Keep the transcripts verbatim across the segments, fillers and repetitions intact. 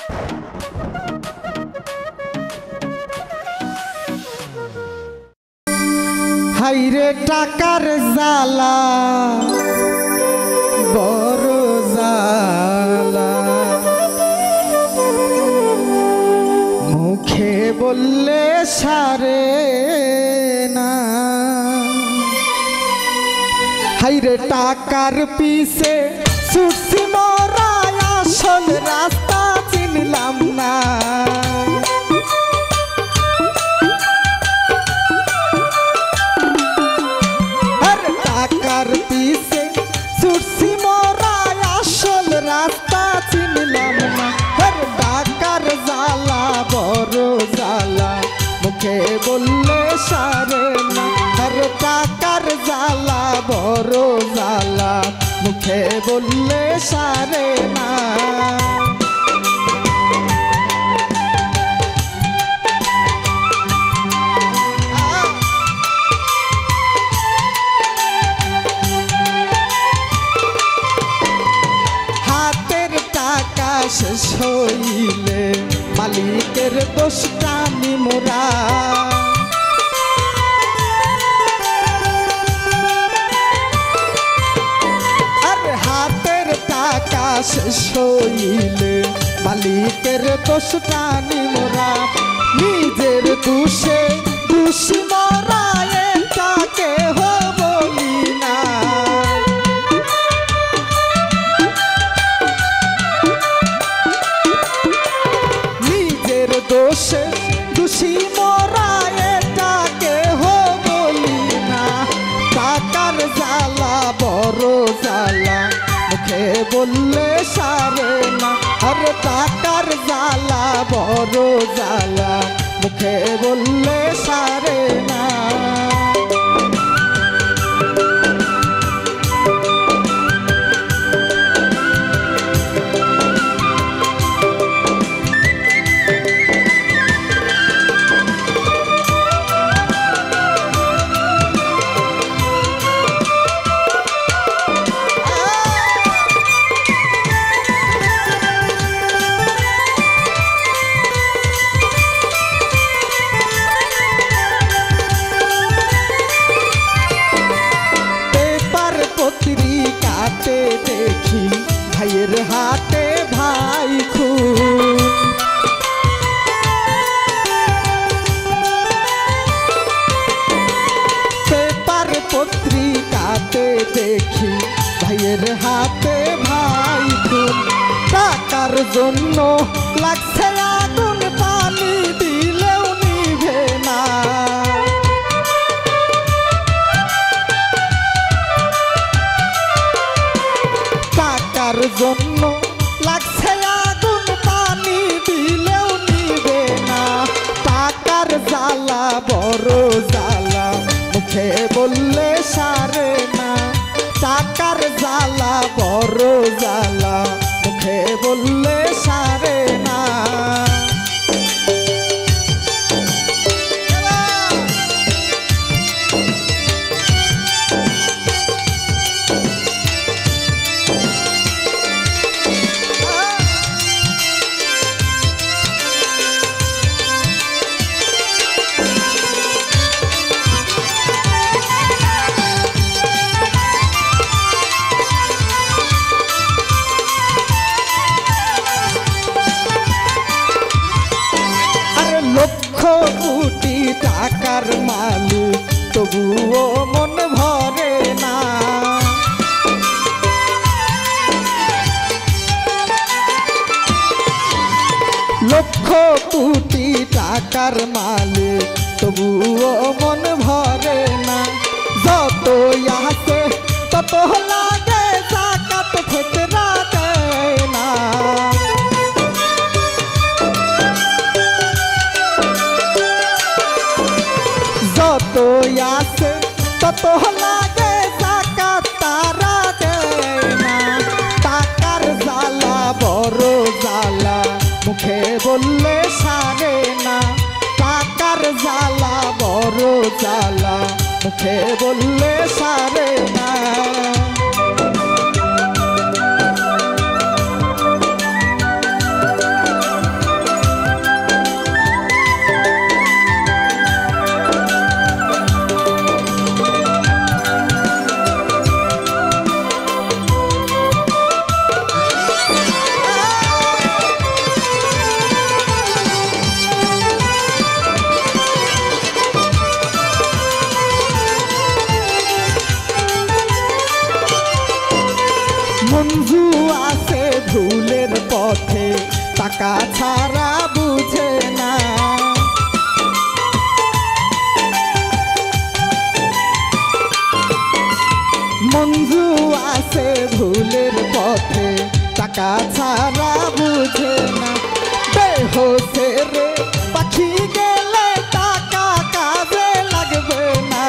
হাইরে টাকার জ্বালা বড় জ্বালা, মুখে বললে সারে না। হাইরে টাকার পিছে ছুটছি মরা, আসল রাস্তা চিনলাম না। টাকার পিছে ছুটছি মরা, আসল রাস্তা চিনলাম না। টাকার জ্বালা বড় জ্বালা, মুখে বললে সারে না। টাকার জ্বালা বড় জ্বালা, মুখে বললে সারে না। শেষ হইলে মালিকের দোষ টানি মোরা, আর হাতের টাকা শেষ হইলে মালিকের দোষ টানি মোরা। নিজের দোষে দোষী মরা, এটাকে বলি না। দোষে দোষী মরা, এটাকে বলি না। টাকার জ্বালা বড় জ্বালা, মুখে বললে সারে না। আর টাকার জ্বালা বড় জ্বালা, মুখে বললে সারে না। পত্রিকাতে দেখি ভাইয়ের হাতে ভাই খুন, পেপার পত্রিকাতে দেখি ভাইয়ের হাতে ভাই খুন। টাকার জন্য লাগছে আগুন, পানি দিলেও নিভে না। টাকার জন্য লাগছে আগুন, পানি দিলেও নিবে না। টাকার জ্বালা বড় জ্বালা, মুখে বললে সারে না। টাকার জ্বালা বড় জ্বালা, মুখে বললে সারে না। লক্ষ কোটি টাকার মালিক, তবুও মন ভরে না। লক্ষ কোটি টাকার মালিক, তবুও মন ভরে না। যত আসে তত লাগে, জাকাত ফিতরা দেয় না। যত আসে তত লাগে, জাকাত তারা দেয় না। টাকার জ্বালা বড় জ্বালা, মুখে বললে সারে না। টাকার জ্বালা বড় জ্বালা, মুখে বললে সারে না। টাকা ছাড়া বুঝে না। মঞ্জু আছে ভুলের পথে টাকা ছাড়া বুঝে না। বেহোশে রে পাখি গেলে টাকা কাজে লাগবে না।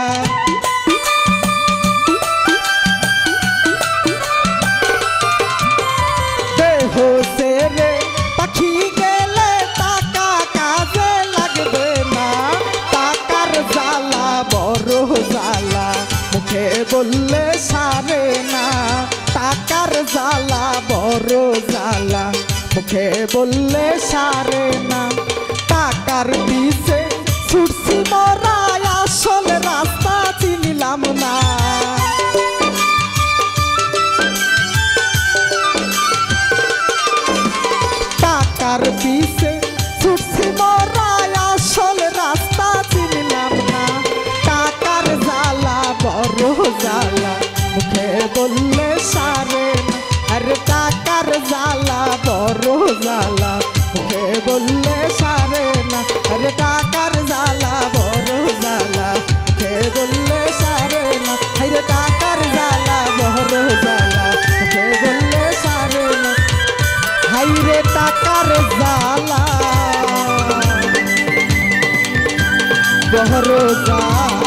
বেহোশে রে পাখি গেলে টাকা কাজে লাগবে না। টাকার জ্বালা বড় জ্বালা মুখে বললে সারে না। টাকার জ্বালা বড় জ্বালা মুখে বললে সারে না। টাকার পিছে ছুটছি মরা আসল রাস্তা চিনিলাম না। টাকার পিছে ছুটছি মরা আসল রাস্তা চিনিলাম না। টাকার জ্বালা বড় জ্বালা মুখে বললে সারে না। আরে টাকার জ্বালা বড় জ্বালা মুখে বললে সারে না। আরে টাকার জ্বালা বড় জ্বালা মুখে বললে সারে না। আরে টাকার জ্বালা বড় জ্বালা মুখে বললে সারে না। হাইরে টাকার জ্বালা বড় জ্বালা